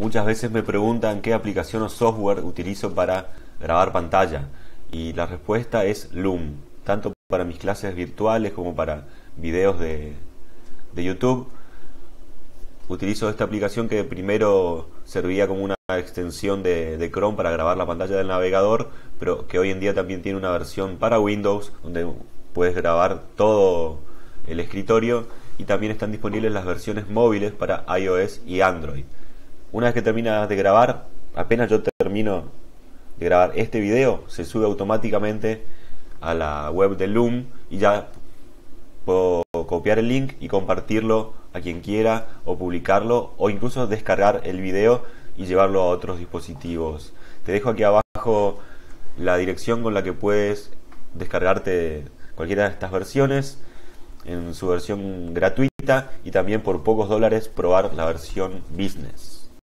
Muchas veces me preguntan qué aplicación o software utilizo para grabar pantalla y la respuesta es Loom, tanto para mis clases virtuales como para videos de YouTube. Utilizo esta aplicación que primero servía como una extensión de Chrome para grabar la pantalla del navegador, pero que hoy en día también tiene una versión para Windows donde puedes grabar todo el escritorio, y también están disponibles las versiones móviles para iOS y Android. Una vez que terminas de grabar, apenas yo termino de grabar este video, se sube automáticamente a la web de Loom y ya puedo copiar el link y compartirlo a quien quiera, o publicarlo, o incluso descargar el video y llevarlo a otros dispositivos. Te dejo aquí abajo la dirección con la que puedes descargarte cualquiera de estas versiones en su versión gratuita, y también por pocos dólares probar la versión business.